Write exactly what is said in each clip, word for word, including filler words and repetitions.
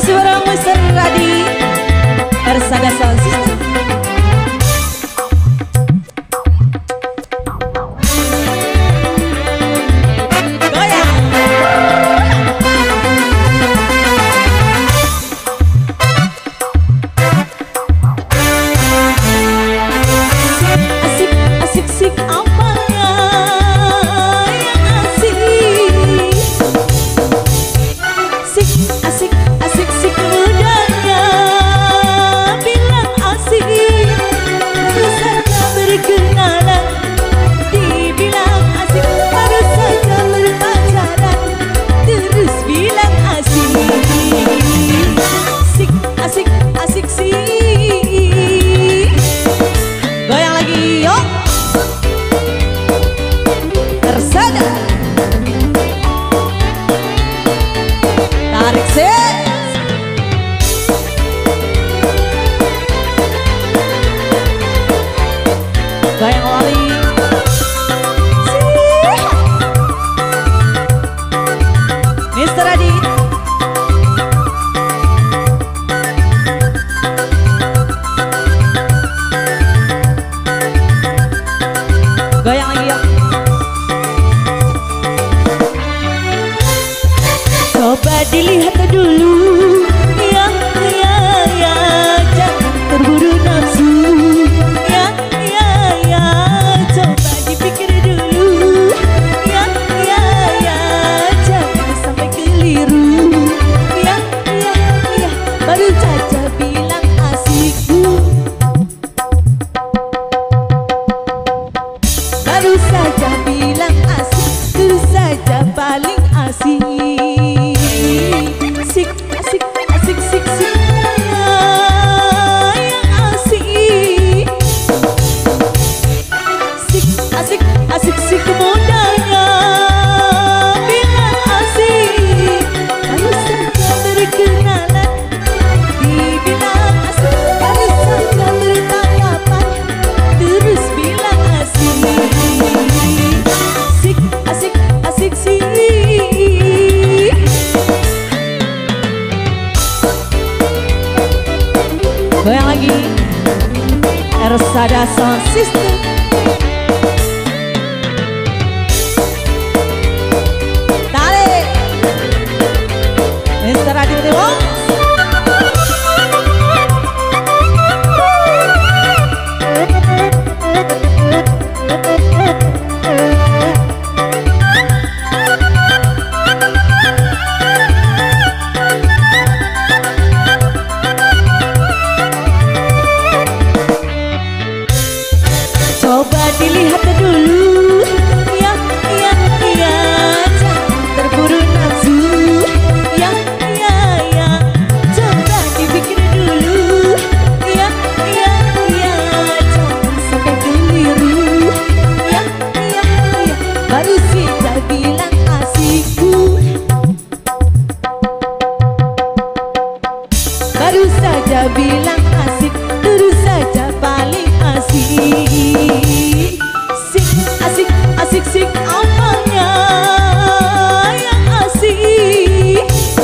Masih bareng mister Radi Ersada Sound System. Goyang lali mister Adi. Goyang lagi yuk. Coba dilihat dulu, ya ya ya, jangan terburu nafsu. Baru saja bilang asik, terus saja paling asik. Sik, asik, asik, sik, sik, ah, yang asik. Sik, asik, asik, sik, mudanya bilang asik. Baru saja berkenalan, dibilang asik. Baru saja bertanggapan, terus bilang asik. Goyang lagi Ersada Sound System. Tarik mister Adi Dewa. Coba dilihat dulu, ya ya ya, jangan terburu nafsu. Ya ya ya, coba dipikir dulu. Ya ya ya, jangan sampai keliru. Ya ya ya, baru saja bilang asikku. Baru saja bilang asik, terus saja paling asik. Asik, asik, sik, apanya yang asik.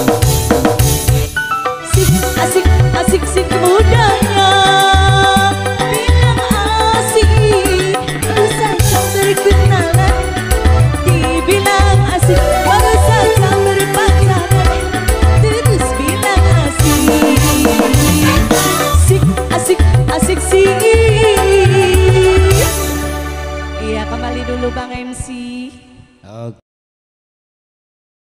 Sik, asik, asik, sik, mudanya bilang asik. Baru saja berkenalan, dibilang asik. Baru saja berpacaran, terus bilang asik. Sik, asik, asik, sik. Iya, kembali dulu Bang M C. Oke.